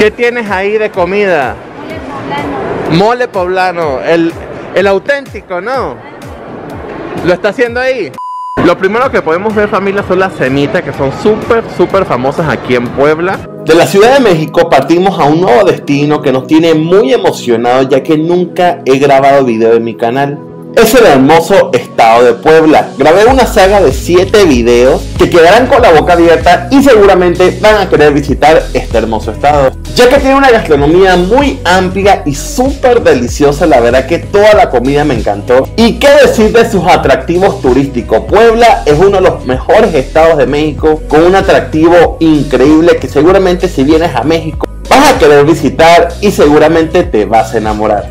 ¿Qué tienes ahí de comida? Mole poblano, el auténtico, ¿no? ¿Lo está haciendo ahí? Lo primero que podemos ver, familia, son las semitas, que son súper famosas aquí en Puebla. De la Ciudad de México partimos a un nuevo destino que nos tiene muy emocionados, ya que nunca he grabado video en mi canal. Es el hermoso estado de Puebla. Grabé una saga de 7 videos que quedarán con la boca abierta y seguramente van a querer visitar este hermoso estado, ya que tiene una gastronomía muy amplia y súper deliciosa. La verdad que toda la comida me encantó. Y qué decir de sus atractivos turísticos. Puebla es uno de los mejores estados de México, con un atractivo increíble que seguramente si vienes a México vas a querer visitar y seguramente te vas a enamorar.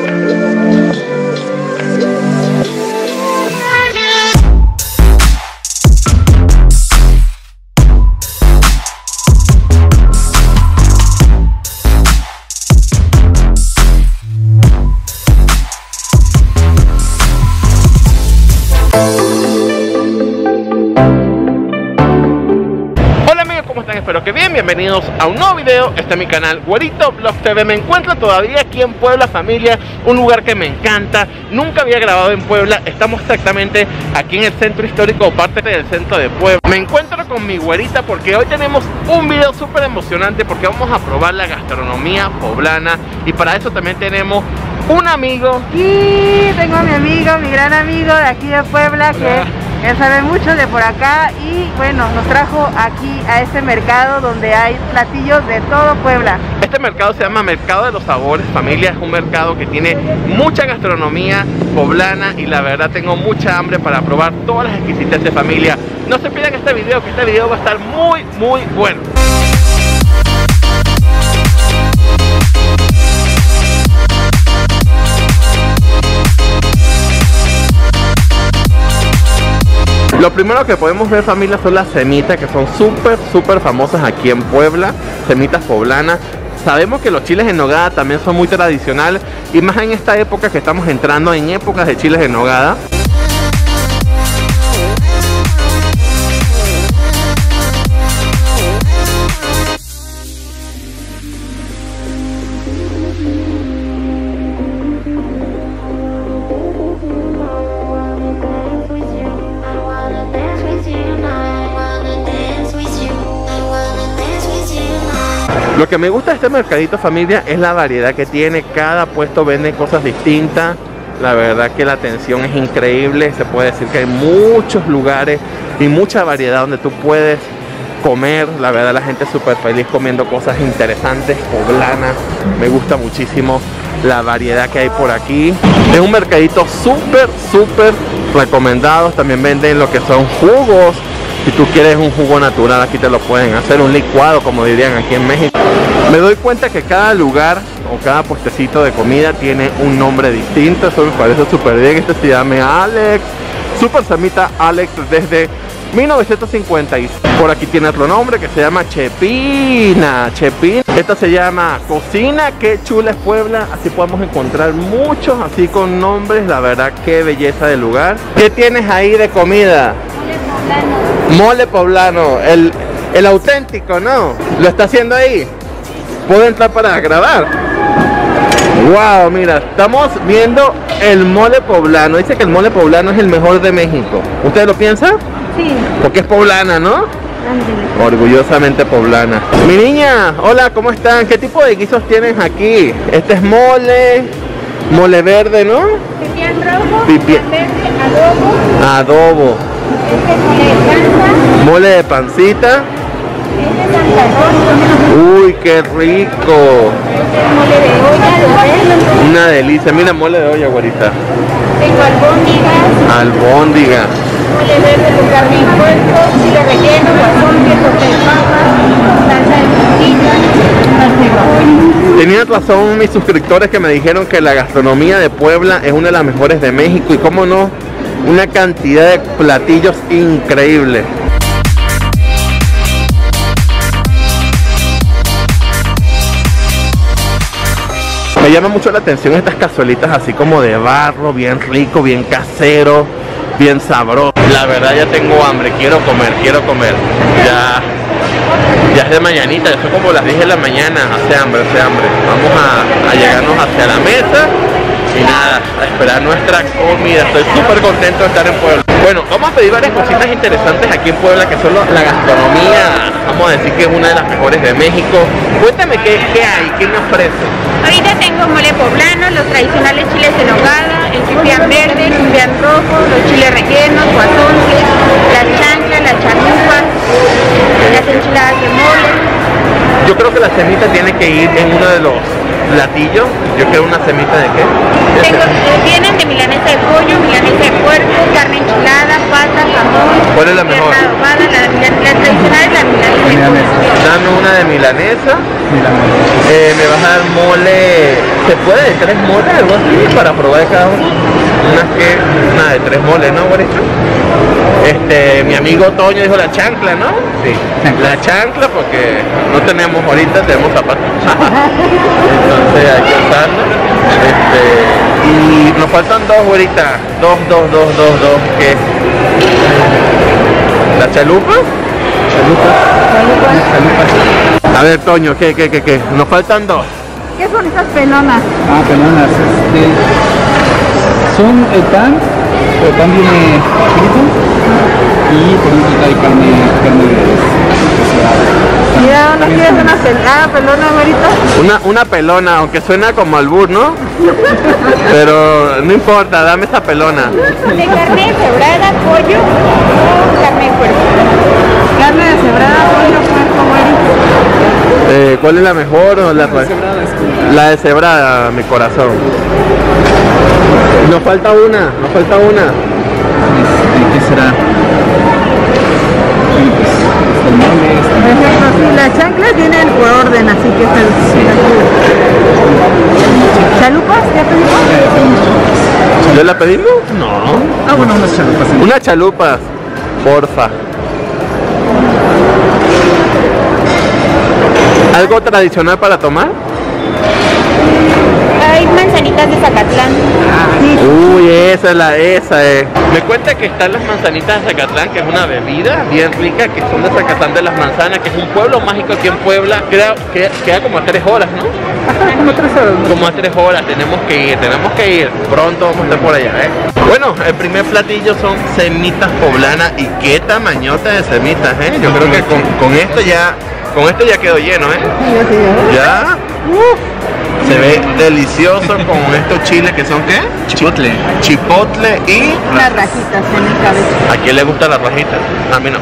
Espero que bien, bienvenidos a un nuevo video. Este es mi canal Güerito Vlog TV. Me encuentro todavía aquí en Puebla, familia, un lugar que me encanta. Nunca había grabado en Puebla. Estamos exactamente aquí en el centro histórico, o parte del centro de Puebla. Me encuentro con mi güerita porque hoy tenemos un video súper emocionante, porque vamos a probar la gastronomía poblana. Y para eso también tenemos un amigo. Y tengo a mi amigo, mi gran amigo de aquí de Puebla, que él sabe mucho de por acá y bueno, nos trajo aquí a este mercado donde hay platillos de todo Puebla. Este mercado se llama Mercado de los Sabores, familia. Es un mercado que tiene mucha gastronomía poblana y la verdad tengo mucha hambre para probar todas las exquisiteces de familia. No se pierdan este video, que este video va a estar muy bueno. Lo primero que podemos ver, familia, son las semitas, que son súper famosas aquí en Puebla. Semitas poblanas. Sabemos que los chiles en nogada también son muy tradicionales, y más en esta época que estamos entrando en épocas de chiles en nogada. Lo que me gusta de este mercadito, familia, es la variedad que tiene. Cada puesto vende cosas distintas. La verdad que la atención es increíble. Se puede decir que hay muchos lugares y mucha variedad donde tú puedes comer. La verdad, la gente es súper feliz comiendo cosas interesantes, poblanas. Me gusta muchísimo la variedad que hay por aquí. Es un mercadito súper recomendado. También venden lo que son jugos. Si tú quieres un jugo natural, aquí te lo pueden hacer, un licuado, como dirían aquí en México. Me doy cuenta que cada lugar o cada puestecito de comida tiene un nombre distinto. Eso me parece súper bien. Este se llama Alex, Super Semita Alex, desde 1956. Por aquí tiene otro nombre que se llama Chepina. Esta se llama Cocina Qué Chula es Puebla. Así podemos encontrar muchos así con nombres. La verdad, qué belleza de lugar. ¿Qué tienes ahí de comida? Mole poblano, el auténtico, ¿no? ¿Lo está haciendo ahí? ¿Puedo entrar para grabar? Wow, mira, estamos viendo el mole poblano. Dice que el mole poblano es el mejor de México. ¿Usted lo piensa? Sí. Porque es poblana, ¿no? Orgullosamente poblana. Mi niña, hola, ¿cómo están? ¿Qué tipo de guisos tienen aquí? Este es mole verde, ¿no? Pipián rojo, pipián verde, adobo. Mole de pancita. Uy, qué rico. Una delicia. Mira, mole de olla, güerita. Tengo albóndiga. Mole verde con carne y puerco, chile relleno, guasón, queso de papa, salsa de costilla. Tenían razón mis suscriptores que me dijeron que la gastronomía de Puebla es una de las mejores de México, y cómo no, una cantidad de platillos increíbles. Me llama mucho la atención estas cazuelitas así como de barro, bien rico, bien casero, bien sabroso. La verdad ya tengo hambre, quiero comer. Ya Ya es de mañanita, ya son como las 10 de la mañana. Hace hambre, hace hambre. Vamos a llegarnos hacia la mesa y nada, a esperar nuestra comida. Estoy súper contento de estar en Puebla. Bueno, vamos a pedir varias cositas interesantes aquí en Puebla, que son la gastronomía, vamos a decir que es una de las mejores de México. Cuéntame qué hay, qué me ofrece. Ahorita tengo mole poblano, los tradicionales chiles en nogada, el pipián verde, el pipián rojo, los chiles rellenos, guasones, las chanclas, las chalupas, las enchiladas de mole. Yo creo que la semita tiene que ir en uno de los platillos. Yo quiero una semita de qué. Vienen de milanesa de pollo, milanesa de puerco, carne enchilada, pata, jamón. ¿Cuál es la mejor? La tradicional es la milanesa. Dame una de milanesa. Me vas a dar mole. ¿Se puede de 3 moles, algo así, para probar de cada uno? Una de 3 moles, ¿no, güerito? Mi amigo Toño dijo la chancla, ¿no? Sí. La chancla, porque no tenemos ahorita, tenemos zapatos. Entonces hay que usarlo. Y nos faltan 2 ahorita. Dos. ¿Qué? ¿La chalupa? Chalupa. A ver, Toño, ¿qué? Nos faltan 2. ¿Qué son esas pelonas? Pelonas, son el pan viene frito y por dentro hay carne de Mira, ¿no quieres una pelona, güerito? Una pelona, aunque suena como albur, ¿no? Pero no importa, dame esa pelona. De carne deshebrada, pollo o carne de puerco. Carne deshebrada, pollo, puerco, güerito. ¿Cuál es la mejor o la deshebrada, mi corazón? Nos falta una. ¿Qué será? El mole. Perfecto, sí, la chancla tiene el por orden, así que es el... ¿Chalupas? ¿Ya pedimos? ¿Ya la pedimos? No. Bueno, unas chalupas. Unas chalupas, porfa. ¿Algo tradicional para tomar? Hay manzanitas de Zacatlán. Uy, esa es. Me cuenta que están las manzanitas de Zacatlán, que es una bebida bien rica, que son de Zacatlán de las Manzanas, que es un pueblo mágico aquí en Puebla. Queda como a 3 horas, ¿no? Como 3 horas. Como a 3 horas, tenemos que ir. Pronto vamos a estar por allá, Bueno, el primer platillo son semitas poblanas. Y qué tamañota de semitas, Yo creo que con esto ya quedó lleno, Sí, ¿Ya? Se ve delicioso con estos chiles que son ¿qué? Chipotle. Chipotle y Las rajitas en mi cabeza. ¿a quién le gusta la rajita? A mí no.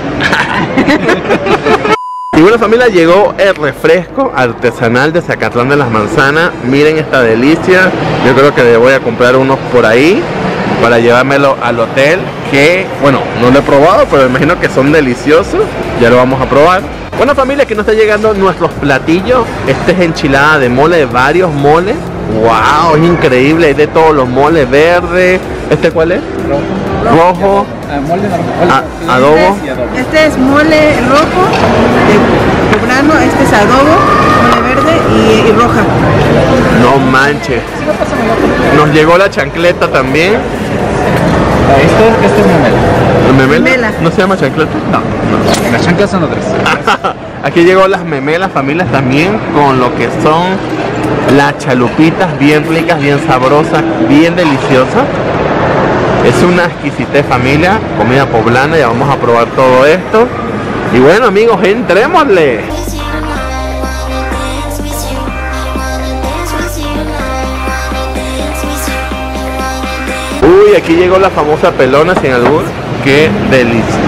Y bueno, familia, llegó el refresco artesanal de Zacatlán de las Manzanas. Miren esta delicia. Yo creo que le voy a comprar unos por ahí para llevármelo al hotel, que bueno, no lo he probado, pero me imagino que son deliciosos. Ya lo vamos a probar. Bueno, familia, que nos está llegando nuestros platillos. Este es enchilada de mole, de varios moles. Wow, es increíble, es de todos los moles. Verde, ¿este cuál es? Rojo. Mole normal. Adobo. Este es mole rojo, de poblano, este es adobo, mole verde y roja. No manches. Nos llegó la chancleta también. Este es memela. Memela. ¿No se llama chancleta? No. Las chanclas son otras. Aquí llegó las memelas, familias, también con lo que son las chalupitas bien ricas, bien sabrosas, bien deliciosas. Es una exquisitez, familia, comida poblana. Ya vamos a probar todo esto. Y bueno, amigos, entrémosle. Uy, aquí llegó la famosa pelona sin albur. Qué delicia.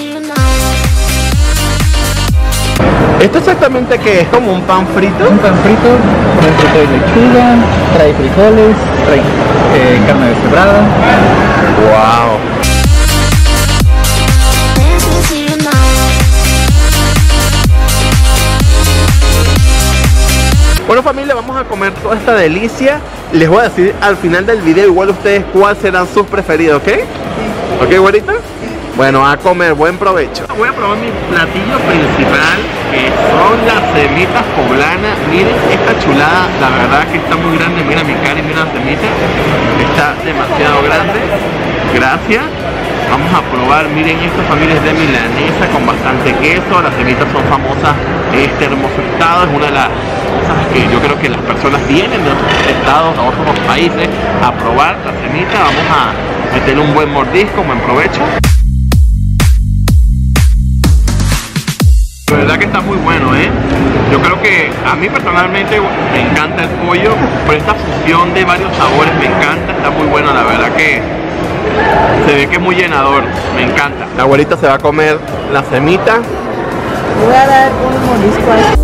¿Esto exactamente qué es? ¿Como un pan frito? Un pan frito, trae lechuga, trae frijoles, trae carne deshebrada. Wow. Bueno, familia, vamos a comer toda esta delicia. Les voy a decir al final del video igual ustedes cuáles serán sus preferidos, ¿ok? ¿Ok, güerita? Bueno, a comer, buen provecho. Voy a probar mi platillo principal, que son las semitas poblanas. Miren esta chulada, la verdad que está muy grande. Mira mi cara y mira la semita. Está demasiado grande. Gracias. Vamos a probar, miren estas familias de milanesa con bastante queso. Las semitas son famosas en este hermoso estado. Es una de las cosas que yo creo que las personas vienen de otros estados, a otros países a probar la semita. Vamos a meterle un buen mordisco, buen provecho. La verdad que está muy bueno, ¿eh? Yo creo que a mí personalmente me encanta el pollo, pero esta fusión de varios sabores me encanta, está muy buena, la verdad que se ve que es muy llenador, me encanta. La abuelita se va a comer la semita. Voy a dar un mordisco ahí.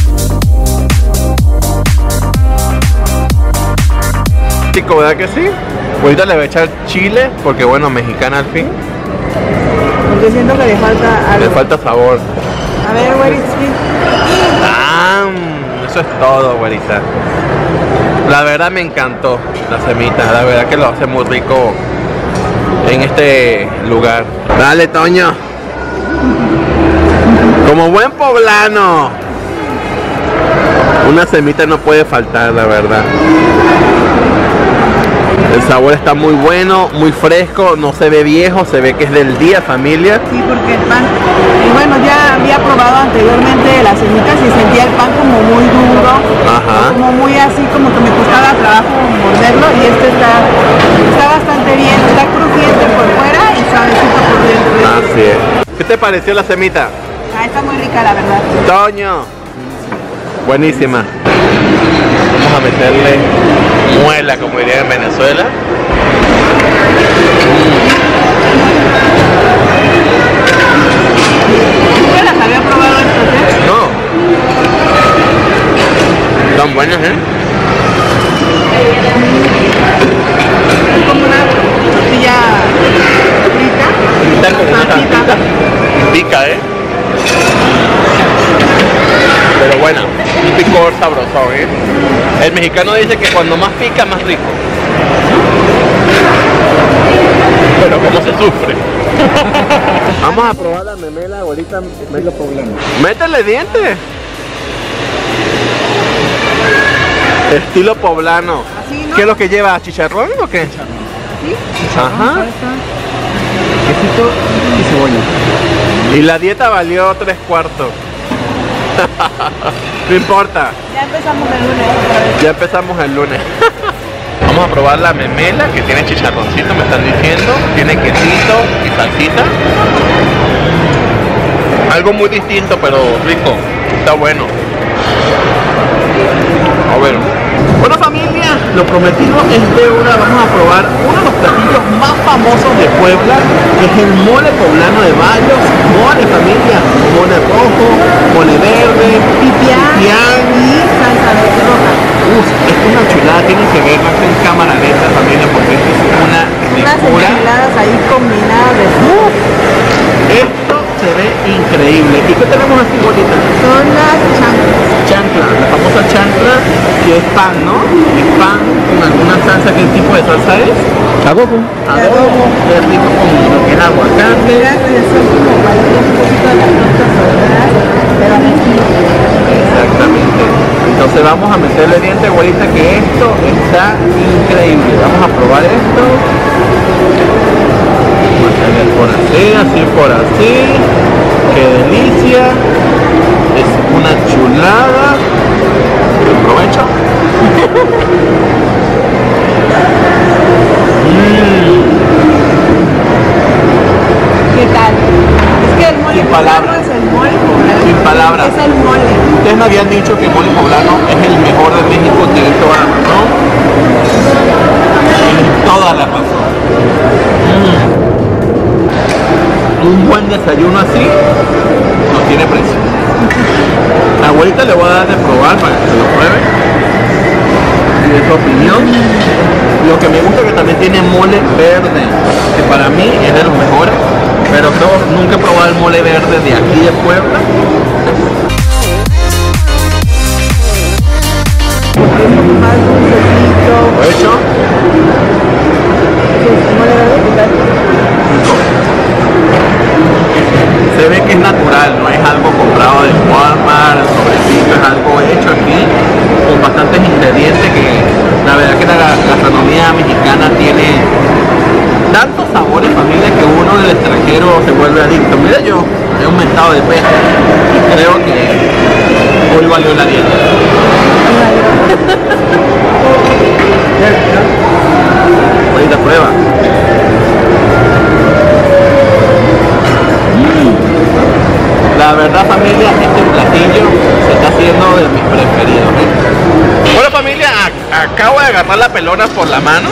Chico, ¿verdad que sí? Ahorita le voy a echar chile, porque bueno, mexicana al fin. Porque siento que le falta algo. Le falta sabor. A ver, güey, Eso es todo, abuelita. La verdad me encantó la semita, la verdad que lo hace muy rico en este lugar. Dale, Toño. Como buen poblano, una semita no puede faltar, la verdad. El sabor está muy bueno, muy fresco, no se ve viejo, se ve que es del día, familia. Sí, porque el pan, bueno, ya había probado anteriormente las semitas y sentía el pan como muy duro, Ajá. como muy así, como que me costaba trabajo morderlo, y este está bastante bien, está crujiente por fuera y suavecito por dentro. Así es. ¿Qué te pareció la semita? Ah, está muy rica, la verdad. Toño. Buenísima. Vamos a meterle muela, como dirían en Venezuela. ¿Nunca las había probado estas, No. Están buenas, ¿eh? Es como una tortilla frita. Está como una salsita. Pica, ¿eh? Pero bueno, un picor sabroso, ¿eh? El mexicano dice que cuando más pica, más rico. Pero cómo se sufre. Vamos a probar la memela, abuelita. Estilo poblano. Métele dientes. Estilo poblano. Así, ¿no? ¿Qué es lo que lleva? ¿Chicharrón o qué? ¿Sí? Ajá. Quesito y cebolla. Y la dieta valió 3/4. No importa. Ya empezamos el lunes otra vez. Ya empezamos el lunes. Vamos a probar la memela, que tiene chicharroncito, me están diciendo. Tiene quesito y salsita. Algo muy distinto, pero rico. Está bueno. A ver. Bueno, familia, lo prometido es deuda. Vamos a probar uno de los platillos más famosos de Puebla, que es el mole poblano de Bayos. Mole, familia. Mole rojo, mole verde, Pipián y salsa verde roja. esto es una chulada, tienen que verla en cámara lenta, familia, porque esto es una Unas ricura. enchiladas ahí combinadas de Esto se ve increíble. ¿Y qué tenemos aquí, bonita? Son las chanclas. Chancla, la famosa chancla, que es pan, ¿no? Es pan con alguna salsa. ¿Qué tipo de salsa es? Adobo. Adobo, es rico con lo que es aguacate. Mira que son como cualquier poquito de las frutas saladas, pero al estilo. Exactamente. Entonces vamos a meterle diente, abuelita, que esto está increíble. Vamos a probar esto. Vamos a hacer por así por así. ¡Qué delicia! Es una chulada. Aprovecho. ¿Qué tal? Es que el mole Sin poblano palabras. es el mole poblano. Sin palabras. Es el mole. Ustedes me habían dicho que el mole poblano es el mejor de México, tienen toda la razón. Tienen toda la razón. Un buen desayuno así no tiene precio. La abuelita le voy a dar de probar para que se lo pruebe y de su opinión. Lo que me gusta es que también tiene mole verde, que para mí es de los mejores, pero nunca he probado el mole verde de aquí de Puebla. Es como más dulcecito. ¿Hecho? Mole verde, ¿qué tal? Se ve que es natural, no es algo comprado de Walmart, el sobrecito, es algo hecho aquí con bastantes ingredientes que la verdad que la gastronomía mexicana tiene tantos sabores, familia, que uno le puede agarrar la pelona por la mano.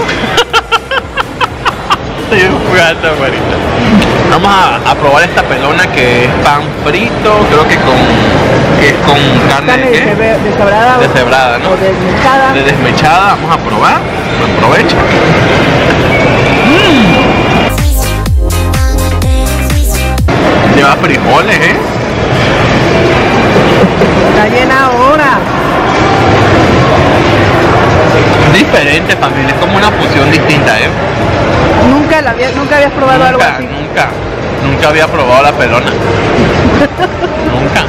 Estoy jugando, güerita. Vamos a probar esta pelona que es pan frito, creo que es con carne deshebrada, deshebrada, ¿no? O desmechada. De desmechada, vamos a probar. Buen provecho. Lleva frijoles, Está llena ahora. Diferente, familia, es como una fusión distinta, Nunca habías probado algo así. Nunca había probado la pelona. Nunca.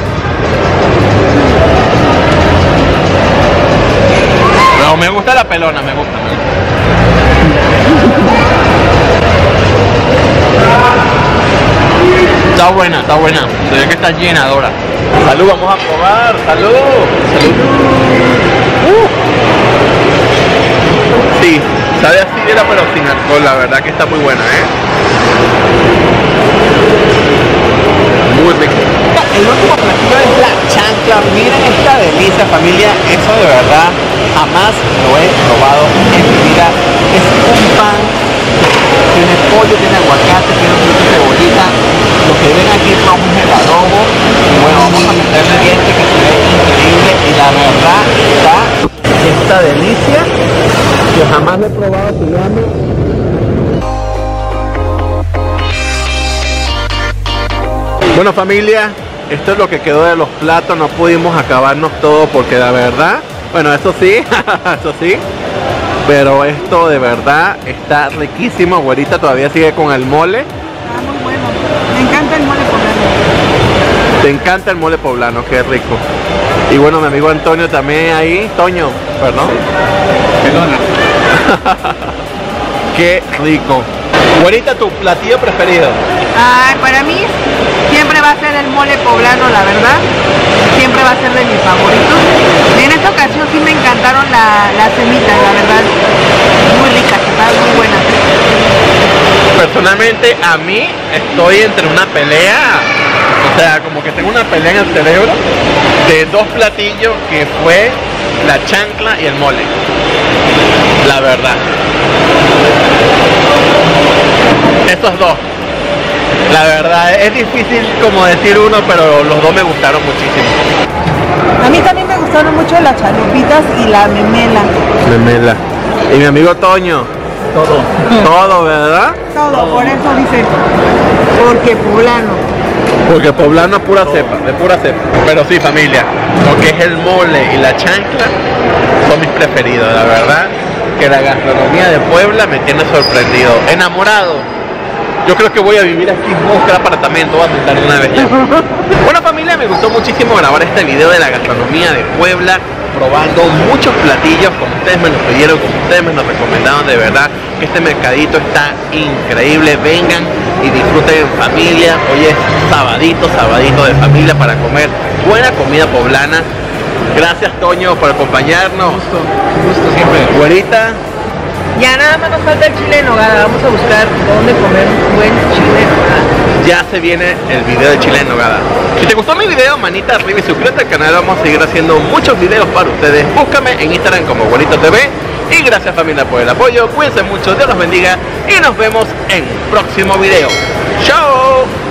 Pero me gusta la pelona, me gusta. Está buena. Se ve que está llenadora. Salud, vamos a probar. Salud. Sí, sabe así pero sin alcohol, la verdad que está muy buena, Muy rico. El último platillo es la chancla. Miren esta delicia, familia. Eso de verdad jamás lo he probado en mi vida. Es un pan, tiene pollo, tiene aguacate, tiene un poquito de cebollita. Lo que ven aquí es el adobo. Y bueno, vamos a meterle diente que se ve increíble. Y la verdad está esta delicia que jamás lo he probado, se llama. Bueno, familia, esto es lo que quedó de los platos. No pudimos acabarnos todo porque la verdad, bueno, eso sí, pero esto de verdad está riquísimo. Güerita todavía sigue con el mole. Está muy bueno. Me encanta el mole poblano. Te encanta el mole poblano, qué rico. Y bueno, mi amigo Antonio también ahí. Toño, perdón. Pelona. Qué rico. Güerita, tu platillo preferido. Ay, para mí siempre va a ser el mole poblano, la verdad. Siempre va a ser de mis favoritos. En esta ocasión sí me encantaron las semitas, la verdad. Muy ricas, están muy buenas. Personalmente, a mí estoy entre una pelea. O sea, como que tengo una pelea en el cerebro de dos platillos que fue la chancla y el mole. La verdad. Estos dos. La verdad, es difícil como decir uno, pero los dos me gustaron muchísimo. A mí también me gustaron mucho las chalupitas y la memela. Memela. Y mi amigo Toño. Todo. Todo, ¿verdad? Todo, por eso dice, porque poblano. Porque poblano es pura cepa, de pura cepa. Pero sí, familia, lo que es el mole y la chancla son mis preferidos, la verdad. Que la gastronomía de Puebla me tiene sorprendido, enamorado. Yo creo que voy a vivir aquí, voy a buscar apartamento, voy a sentar una vez ya. Bueno, familia, me gustó muchísimo grabar este video de la gastronomía de Puebla, probando muchos platillos como ustedes me lo pidieron, como ustedes me lo recomendaron. De verdad que este mercadito está increíble. Vengan y disfruten en familia. Hoy es sabadito de familia para comer buena comida poblana. Gracias, Toño, por acompañarnos. Un gusto siempre. Güerita. Ya nada más nos falta el chile en nogada. Vamos a buscar dónde comer un buen chile en nogada. Ya se viene el video de chile en nogada. Si te gustó mi video, manita arriba y suscríbete al canal. Vamos a seguir haciendo muchos videos para ustedes. Búscame en Instagram como Güerito TV. Y gracias, familia, por el apoyo. Cuídense mucho, Dios los bendiga y nos vemos en el próximo video. ¡Chao!